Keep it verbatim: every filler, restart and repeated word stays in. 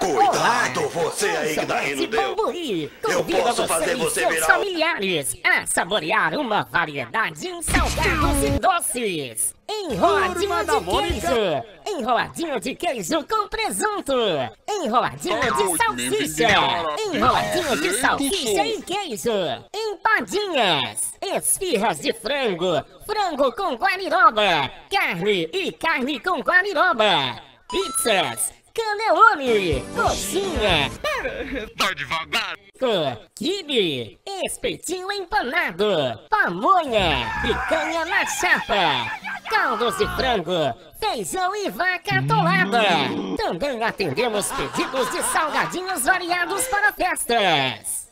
Cuidado, você aí que tá rindo deu. Bambuí Eu convida posso você fazer e você seus virar... familiares a saborear uma variedade em salgados e doces. Enroladinho de queijo, enroladinho de queijo com presunto, enroladinho de salsicha, enroladinho de salsicha e queijo, empadinhas, esfirras de frango, frango com guariroba, carne e carne com guariroba, pizzas, canelone, coxinha, Tá devagar. quibe, espetinho empanado, pamonha, picanha na chapa, caldos de frango, feijão e vaca atolada. Também atendemos pedidos de salgadinhos variados para festas.